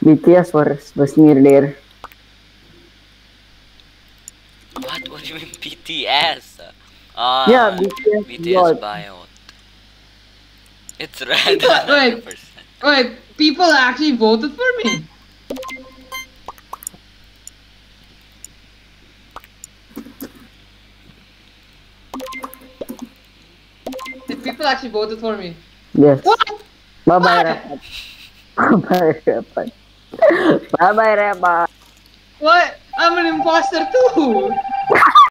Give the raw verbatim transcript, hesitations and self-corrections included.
B T S was was near there. What? What do you mean B T S? Ah, Yeah, B T S. B T S bio. It's red. People, one hundred wait, percent. wait. People actually voted for me. People actually voted for me. Yes. What? Bye bye, What? Rapat. Bye bye, Rapat. Bye bye, Rapat. What? I'm an imposter too.